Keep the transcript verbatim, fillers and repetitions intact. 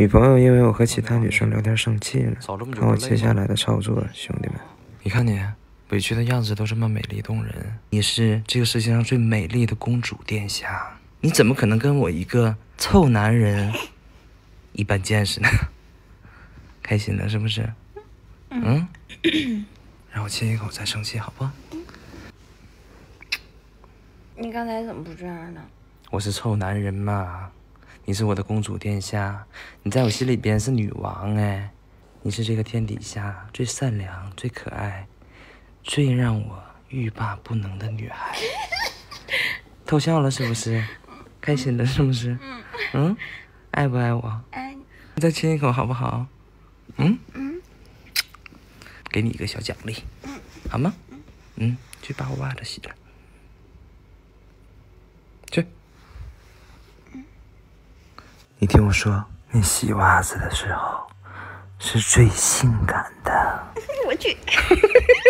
女朋友因为我和其他女生聊天生气了，看我接下来的操作，兄弟们，你看你委屈的样子都这么美丽动人，你是这个世界上最美丽的公主殿下，你怎么可能跟我一个臭男人一般见识呢？开心了是不是？嗯，让我亲一口再生气好不好？ 你刚才怎么不这样呢？ 我是臭男人嘛，你是我的公主殿下，你在我心里边是女王哎，你是这个天底下最善良、最可爱、最让我欲罢不能的女孩。偷笑了是不是？开心了是不是？嗯，爱不爱我？ 爱你。 再亲一口好不好？嗯嗯， 给你一个小奖励，好吗？嗯，去把我袜子洗了。去。你听我说，你洗袜子的时候是最性感的。 我去。